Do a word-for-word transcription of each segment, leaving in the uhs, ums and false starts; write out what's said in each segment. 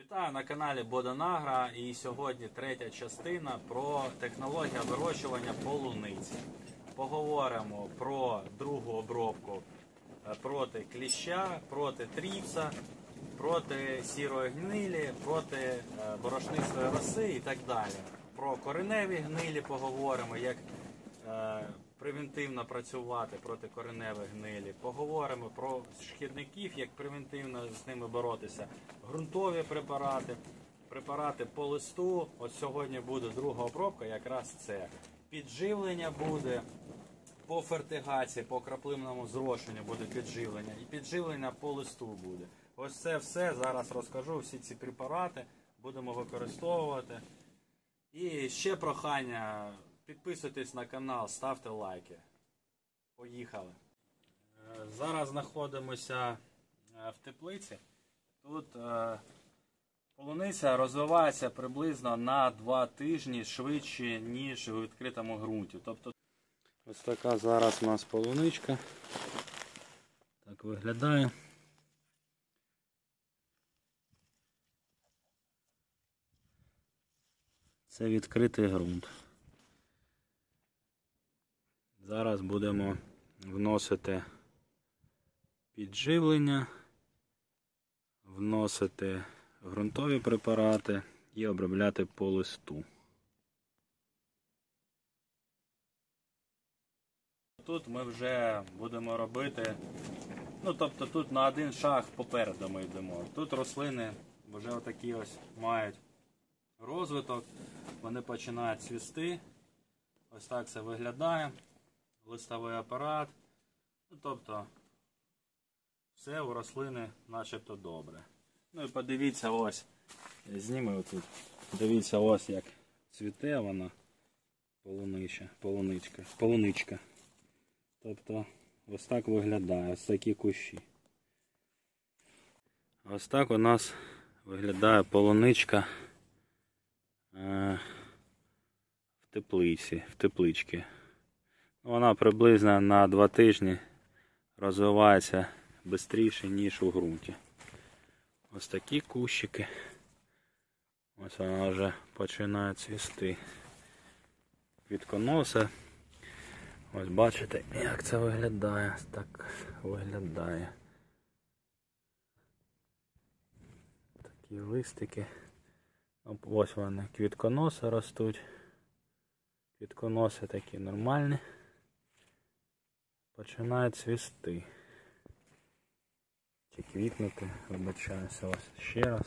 Вітаю на каналі Bodanagro, і сьогодні третя частина про технологію вирощування полуниці. Поговоримо про другу обробку проти кліща, проти тріпса, проти сірої гнилі, проти борошнистої роси і так далі. Про кореневі гнилі поговоримо, як превентивно працювати проти кореневих гнилі. Поговоримо про шкідників, як превентивно з ними боротися. Ґрунтові препарати, препарати по листу. От сьогодні буде друга обробка, якраз це. Підживлення буде по фертигації, по краплинному зрошенню буде підживлення. І підживлення по листу буде. Ось це все зараз розкажу, всі ці препарати будемо використовувати. І ще прохання. Підписуйтесь на канал, ставте лайки. Поїхали. Зараз знаходимося в теплиці. Тут е, полуниця розвивається приблизно на два тижні швидше, ніж у відкритому ґрунті. Тобто, ось така зараз у нас полуничка. Так виглядає. Це відкритий ґрунт. Зараз будемо вносити підживлення, вносити ґрунтові препарати і обробляти по листу. Тут ми вже будемо робити, ну тобто тут на один шаг попереду ми йдемо. Тут рослини вже отакі ось мають розвиток, вони починають цвісти. Ось так це виглядає. Листовий апарат, ну, тобто все у рослини начебто добре. Ну і подивіться, ось, зніми отут, дивіться, ось як цвіте вона, полуничка, полуничка, полуничка. Тобто ось так виглядає, ось такі кущі. Ось так у нас виглядає полуничка е в теплиці, в тепличці. Вона приблизно на два тижні розвивається швидше, ніж у ґрунті. Ось такі кущики. Ось вона вже починає цвісти. Квітконоси. Ось бачите, як це виглядає. Так виглядає. Такі листики. Ось вони, квітконоси ростуть. Квітконоси такі нормальні. Починає цвісти. Чи квітнути, вибачаюся, ось ще раз.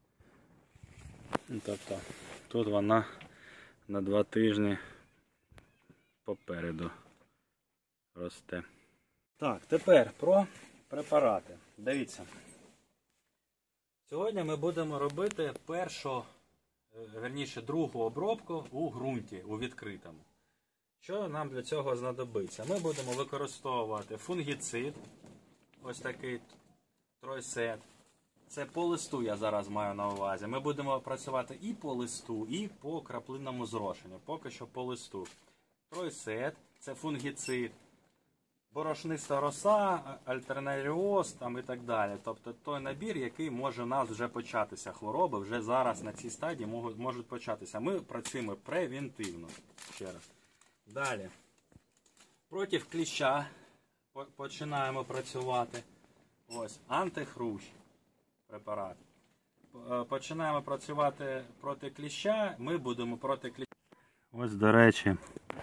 Тобто тут вона на два тижні попереду росте. Так, тепер про препарати. Дивіться. Сьогодні ми будемо робити першу, верніше другу обробку у ґрунті, у відкритому. Що нам для цього знадобиться? Ми будемо використовувати фунгіцид, ось такий тройсет. Це по листу я зараз маю на увазі. Ми будемо працювати і по листу, і по краплинному зрошенню. Поки що по листу. Тройсет, це фунгіцид, борошниста роса, альтернаріоз там і так далі. Тобто той набір, який може у нас вже початися. Хвороби вже зараз на цій стадії можуть, можуть початися. Ми працюємо превентивно. Ще раз. Далі. Проти кліща починаємо працювати. Ось, антихрущ препарат. Починаємо працювати проти кліща, ми будемо проти кліща. Ось, до речі,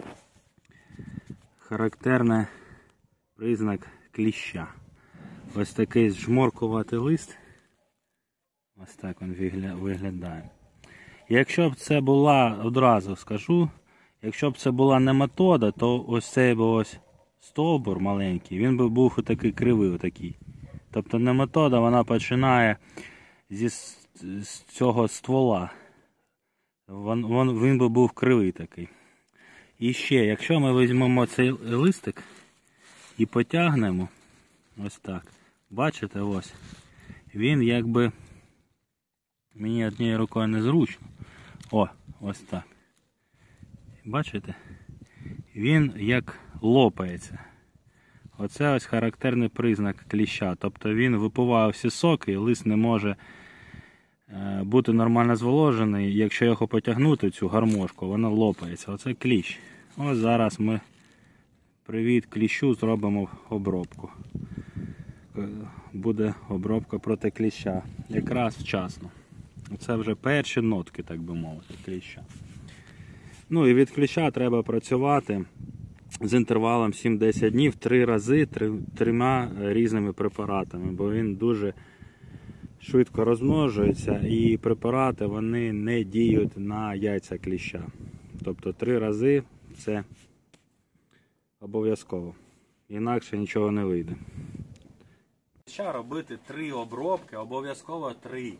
характерний признак кліща. Ось такий зжморкуватий лист. Ось так він виглядає. Якщо б це була, одразу скажу, якщо б це була нематода, то ось цей би ось стовбур маленький, він би був отакий кривий. Отакий. Тобто нематода, вона починає зі з цього ствола. Вон, вон, він би був кривий такий. І ще, якщо ми візьмемо цей листик і потягнемо, ось так, бачите, ось, він якби, мені однією рукою незручно, о, ось так. Бачите? Він як лопається. Оце ось характерний признак кліща. Тобто він випиває всі соки і лист не може бути нормально зволожений. Якщо його потягнути, цю гармошку, вона лопається. Оце кліщ. Ось зараз ми привіт кліщу зробимо обробку. Буде обробка проти кліща. Якраз вчасно. Це вже перші нотки, так би мовити, кліща. Ну і від кліща треба працювати з інтервалом сім-десять днів, три рази, три, трьома різними препаратами, бо він дуже швидко розмножується і препарати вони не діють на яйця кліща. Тобто три рази це обов'язково. Інакше нічого не вийде. Кліща робити три обробки, обов'язково три.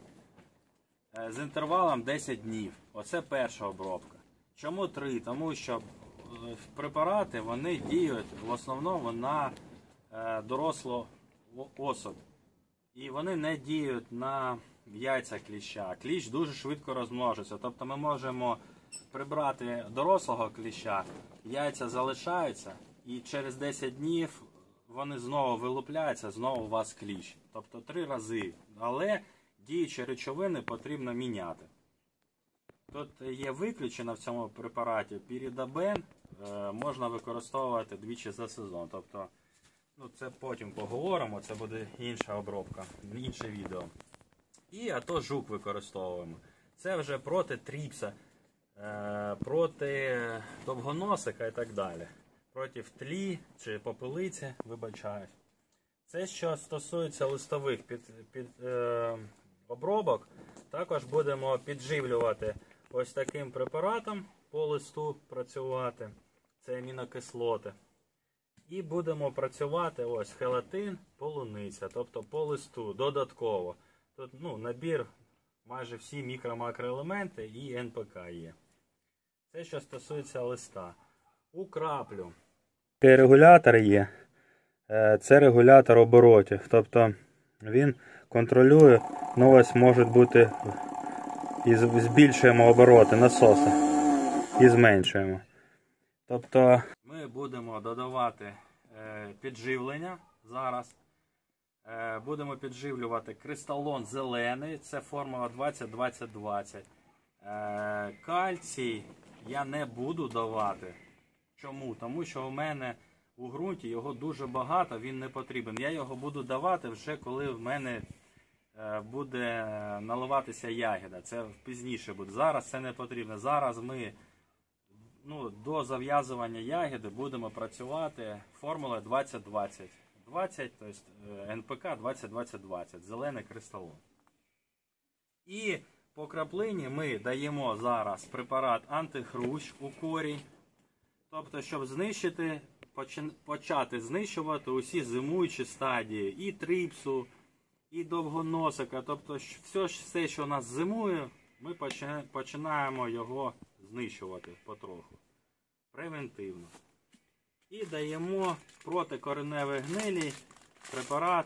З інтервалом десять днів. Оце перша обробка. Чому три? Тому що препарати вони діють в основному на дорослу особь. І вони не діють на яйця кліща. Кліщ дуже швидко розмножиться. Тобто ми можемо прибрати дорослого кліща, яйця залишаються і через десять днів вони знову вилупляються, знову у вас кліщ. Тобто три рази. Але діючі речовини потрібно міняти. Тут є виключено в цьому препараті піридобен, можна використовувати двічі за сезон. Тобто, ну, це потім поговоримо, це буде інша обробка, інше відео. І а то жук використовуємо. Це вже проти тріпса, проти довгоносика і так далі. Проти тлі чи попелиці, вибачаю. Це що стосується листових під, під, е, обробок, також будемо підживлювати ось таким препаратом по листу працювати. Це амінокислоти. І будемо працювати ось хелатин, полуниця, тобто по листу додатково. Тут ну, набір майже всі мікро-макроелементи і ен пе ка є. Це що стосується листа. У краплю. Регулятор є. Це регулятор оборотів. Тобто він контролює, ну ось можуть бути, і збільшуємо обороти насоса і зменшуємо.Тобто ми будемо додавати підживлення зараз. Будемо підживлювати кристалон зелений, це формула двадцять двадцять двадцять. Кальцій я не буду давати. Чому? Тому що у мене у ґрунті його дуже багато, він не потрібен. Я його буду давати вже коли в мене буде наливатися ягода. Це пізніше буде. Зараз це не потрібно. Зараз ми ну, до зав'язування ягоди будемо працювати формулою двадцять двадцять двадцять, тобто ен пе ка двадцять двадцять двадцять, зелений кристалон. І по краплині ми даємо зараз препарат антихрущ у корінь. Тобто, щоб знищити, почати знищувати усі зимуючі стадії і трипсу, і довгоносика. Тобто, все, все що у нас зимує, ми починаємо його знищувати потроху. Превентивно. І даємо проти кореневої гнилі препарат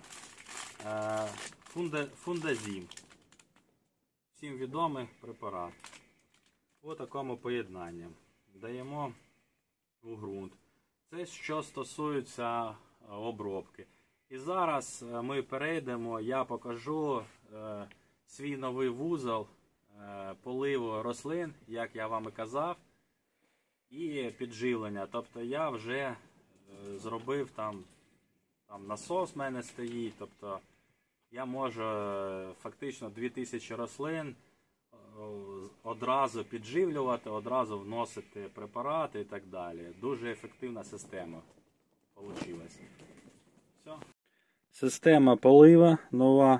е, фундазім. Всім відомий препарат. Ось такому поєднанні. Даємо у ґрунт. Це що стосується обробки. І зараз ми перейдемо, я покажу е, свій новий вузол е, поливу рослин, як я вам і казав, і підживлення. Тобто я вже е, зробив там, там насос в мене стоїть, тобто я можу е, фактично дві тисячі рослин одразу підживлювати, одразу вносити препарати і так далі. Дуже ефективна система вийшла. Все. Система полива нова.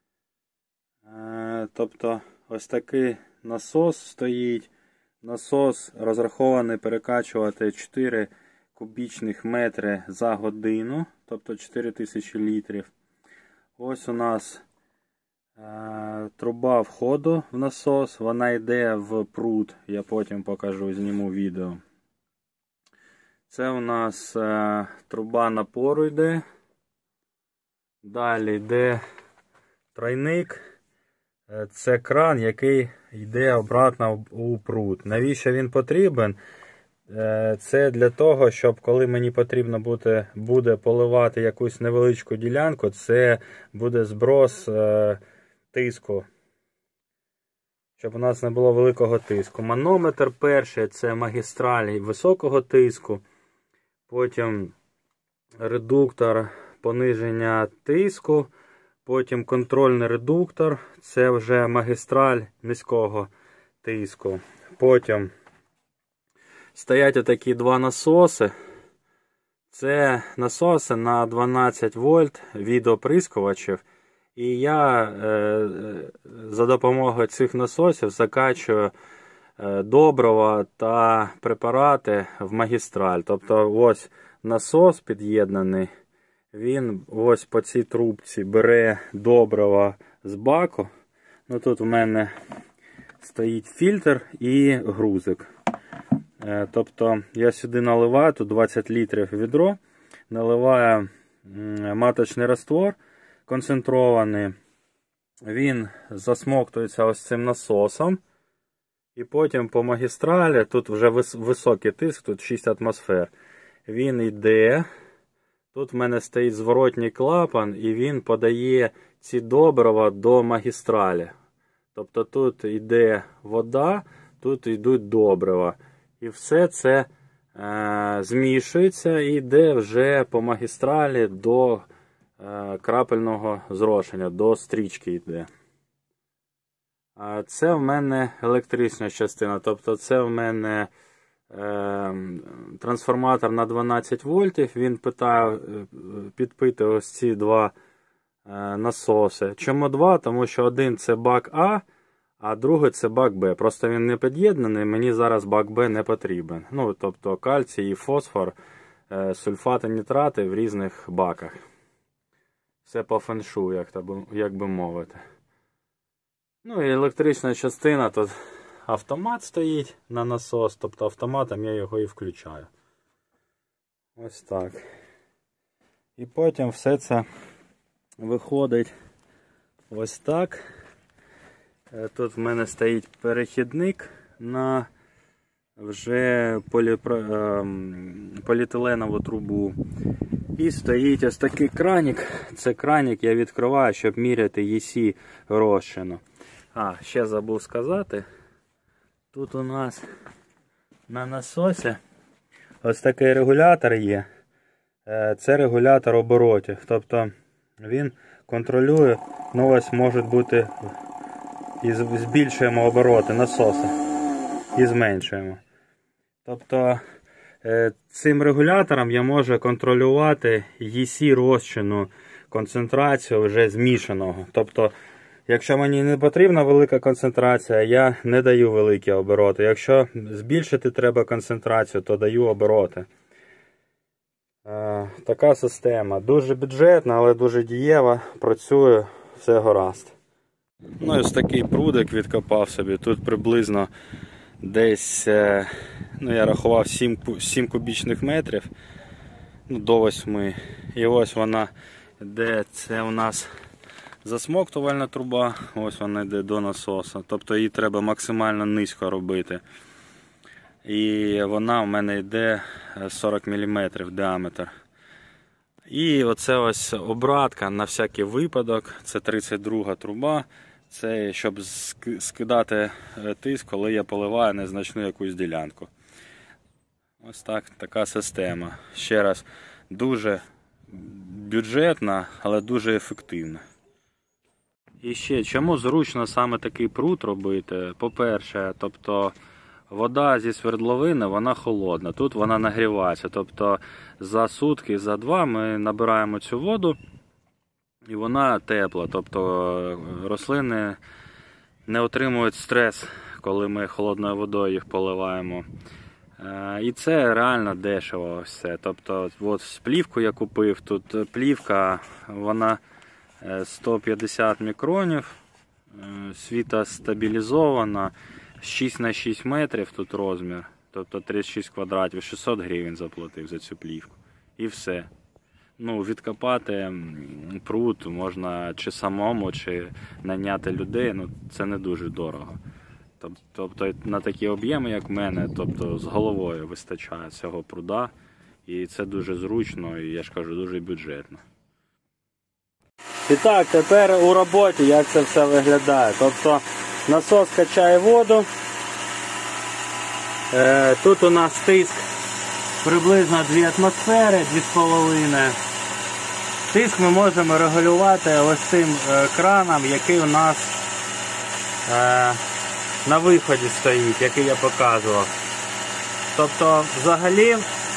Е, тобто ось такий насос стоїть. Насос розрахований перекачувати чотири кубічних метри за годину, тобто чотири тисячі літрів. Ось у нас е, труба входу в насос, вона йде в пруд, я потім покажу, зніму відео. Це у нас е, труба напору йде. Далі йде тройник. Це кран, який йде обратно у пруд. Навіщо він потрібен? Це для того, щоб коли мені потрібно буде, буде поливати якусь невеличку ділянку, це буде зброс е, тиску. щоб у нас не було великого тиску. Манометр перший – це магістраль високого тиску. Потім редуктор пониження тиску. Потім контрольний редуктор. Це вже магістраль низького тиску. Потім стоять отакі два насоси. Це насоси на дванадцять вольт від оприскувачів. І я е, за допомогою цих насосів закачую е, добрива та препарати в магістраль. Тобто ось насос під'єднаний, він ось по цій трубці бере добрива з баку. Ну, тут у мене стоїть фільтр і грузик. Е, тобто я сюди наливаю, тут двадцять літрів відро, наливаю маточний раствор концентрований, він засмоктується ось цим насосом, і потім по магістралі, тут вже високий тиск, тут шість атмосфер, він йде, тут в мене стоїть зворотній клапан, і він подає ці добрива до магістралі. Тобто тут йде вода, тут йдуть добрива. І все це е, змішується і йде вже по магістралі до крапельного зрошення, до стрічки йде. Це в мене електрична частина, тобто це в мене е, трансформатор на дванадцять вольтів, він питає, підпитує ось ці два е, насоси. Чому два? Тому що один це бак А, а другий це бак Б. Просто він не під'єднаний, мені зараз бак Б не потрібен. Ну, тобто кальцій і фосфор, е, сульфати, нітрати в різних баках. Все по феншу, як, як би мовити. Ну і електрична частина, тут автомат стоїть на насос, тобто автоматом я його і включаю. Ось так. І потім все це виходить ось так. Тут в мене стоїть перехідник на вже поліпро... поліетиленову трубу. І стоїть ось такий кранік. Це кранік я відкриваю, щоб міряти ЄСі розчину. А, ще забув сказати. Тут у нас на насосі ось такий регулятор є. Це регулятор оборотів. Тобто він контролює, ну ось можуть бути, і збільшуємо обороти насоса і зменшуємо. Тобто цим регулятором я можу контролювати ЄСі розчину, концентрацію вже змішаного. Тобто, якщо мені не потрібна велика концентрація, я не даю великі обороти. Якщо збільшити треба концентрацію, то даю обороти. Е, така система. Дуже бюджетна, але дуже дієва. Працює, все гаразд. Ну і ось такий прудик відкопав собі. Тут приблизно десь, ну я рахував сім кубічних метрів, ну до восьми. І ось вона, де це у нас засмоктувальна труба, ось вона йде до насоса. Тобто її треба максимально низько робити. І вона у мене йде сорок міліметрів діаметр. І оце ось обратка на всякий випадок, це тридцять друга труба. Це щоб скидати тиск, коли я поливаю незначну якусь ділянку. Ось так, така система. Ще раз, дуже бюджетна, але дуже ефективна. І ще, чому зручно саме такий прут робити? По-перше, тобто вода зі свердловини, вона холодна, тут вона нагрівається. Тобто за сутки, за два ми набираємо цю воду, і вона тепла, тобто рослини не отримують стрес, коли ми холодною водою їх поливаємо. І це реально дешево все. Тобто, от плівку я купив, тут плівка, вона сто п'ятдесят мікронів, світостабілізована, шість на шість метрів тут розмір, тобто тридцять шість квадратів, шістсот гривень заплатив за цю плівку. І все. Ну, відкопати прут можна чи самому, чи наняти людей, ну це не дуже дорого. Тобто на такі об'єми, як в мене, тобто з головою вистачає цього пруда. І це дуже зручно, і я ж кажу, дуже бюджетно. І так, тепер у роботі як це все виглядає. Тобто насос качає воду. Тут у нас тиск приблизно дві атмосфери, дві з половиною. Тиск ми можемо регулювати ось цим краном, який у нас на виході стоїть, який я показував. Тобто взагалі,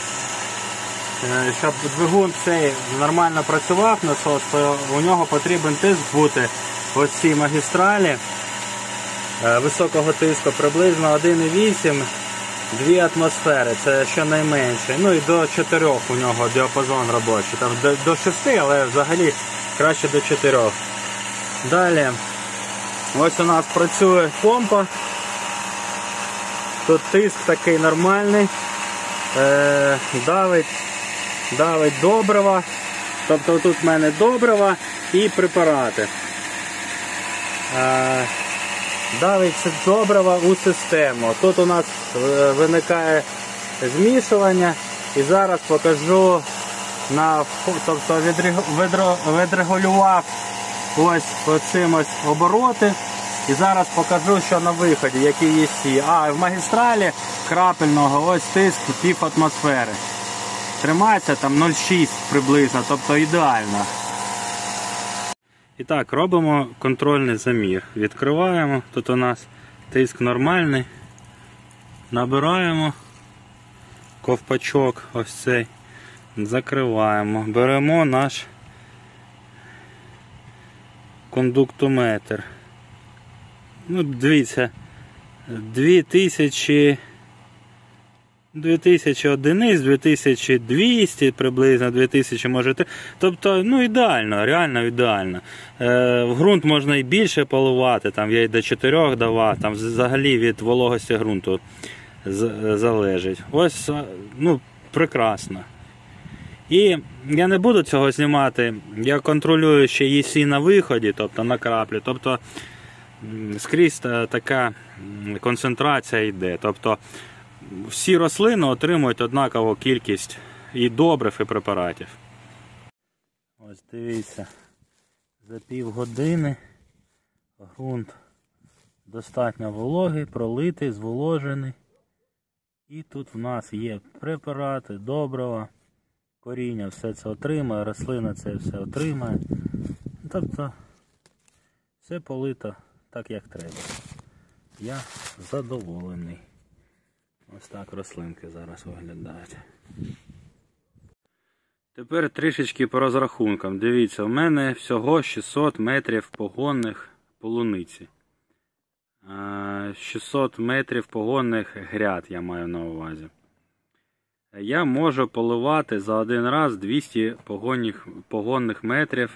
щоб двигун цей нормально працював, насос, то у нього потрібен тиск бути ось цій магістралі високого тиску приблизно один і вісім - дві атмосфери, це щонайменше. Ну і до чотирьох у нього діапазон робочий. Там до, до шести, але взагалі краще до чотирьох. Далі, ось у нас працює помпа. Тут тиск такий нормальний. Е, давить, давить добрива. Тобто тут в мене добрива і препарати. Е, Давить добрива у систему. Тут у нас виникає змішування. І зараз покажу, на, тобто відрегулював ось по цим ось обороти. І зараз покажу, що на виході, які є сі. А, в магістралі крапельного ось тиск пів атмосфери. Тримається там нуль цілих шість приблизно, тобто ідеально. І так, робимо контрольний замір. Відкриваємо, тут у нас тиск нормальний. Набираємо ковпачок ось цей. Закриваємо. Беремо наш кондуктометр. Ну, дивіться, дві тисячі, дві тисячі одиниць, дві тисячі двісті приблизно, дві тисячі може. Тобто, ну ідеально, реально ідеально. Е, в ґрунт можна і більше поливати, там я і до чотирьох давав, там взагалі від вологості ґрунту залежить. Ось, ну, прекрасно. І я не буду цього знімати, я контролюю ще і сі на виході, тобто на краплі, тобто скрізь така концентрація йде. Тобто всі рослини отримують однакову кількість і добрив, і препаратів. Ось дивіться, за півгодини ґрунт достатньо вологий, пролитий, зволожений. І тут в нас є препарати, добрива, коріння все це отримає, рослина це все отримає. Тобто все полито так, як треба. Я задоволений. Ось так рослинки зараз виглядають. Тепер трішечки по розрахункам. Дивіться, у мене всього шістсот метрів погонних полуниці. шістсот метрів погонних гряд я маю на увазі. Я можу поливати за один раз двісті погонних, погонних метрів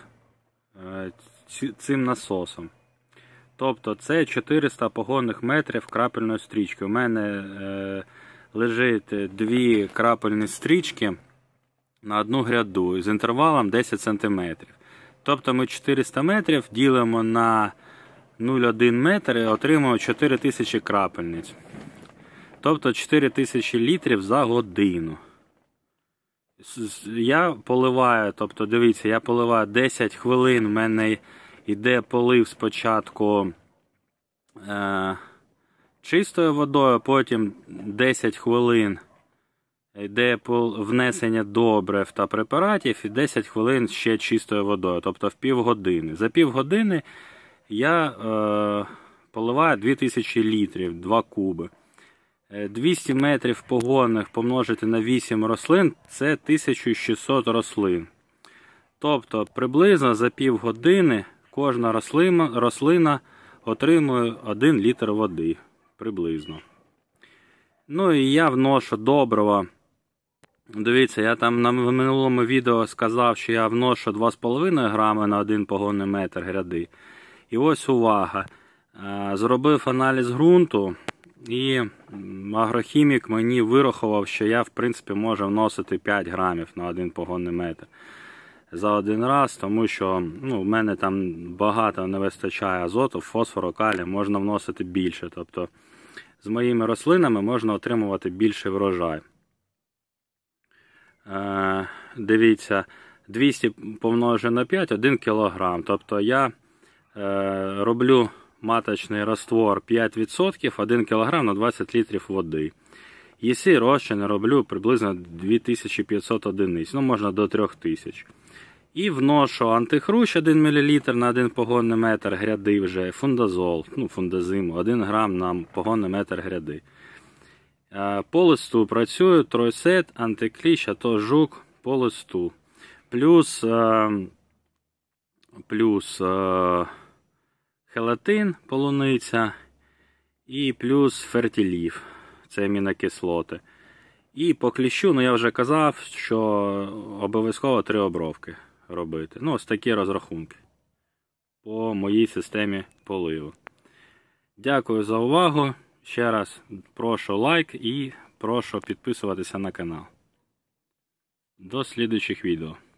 цим насосом. Тобто це чотириста погонних метрів крапельної стрічки. У мене е, лежить дві крапельні стрічки на одну гряду з інтервалом десять сантиметрів. Тобто ми чотириста метрів ділимо на нуль цілих один метр і отримуємо чотири тисячі крапельниць. Тобто чотири тисячі літрів за годину. Я поливаю, тобто дивіться, я поливаю десять хвилин, в мене йде полив спочатку е, чистою водою, потім десять хвилин йде внесення добрив та препаратів і десять хвилин ще чистою водою, тобто в півгодини. За півгодини я е, поливаю дві тисячі літрів, два куби. двісті метрів погонних помножити на вісім рослин – це тисяча шістсот рослин. Тобто приблизно за півгодини кожна рослина, рослина отримує один літр води. Приблизно. Ну і я вношу добрива. Дивіться, я там на минулому відео сказав, що я вношу два з половиною грами на один погонний метр гряди. І ось увага. Зробив аналіз ґрунту. І агрохімік мені вирахував, що я в принципі можу вносити п'ять грамів на один погонний метр за один раз, тому що ну, в мене там багато не вистачає азоту, фосфору, калію, можна вносити більше. Тобто з моїми рослинами можна отримувати більший врожай. Е, дивіться, двісті помножити на п'ять – один кілограм. Тобто я е, роблю маточний раствор п'ять відсотків, один кілограм на двадцять літрів води. ЄСІ розчин роблю приблизно дві тисячі п'ятсот одиниць, ну можна до три тисячі. І вношу антихрущ один мілілітр на один погонний метр гряди вже, фундазол, ну фундазиму, один грам на погонний метр гряди. По листу працюю тройсет, антикліщ, а то жук по листу. Плюс, плюс хелатин, полуниця, і плюс фертилів, це амінокислоти. І по кліщу, ну я вже казав, що обов'язково три обробки робити. Ну, ось такі розрахунки по моїй системі поливу. Дякую за увагу. Ще раз прошу лайк і прошу підписуватися на канал. До слідуючих відео.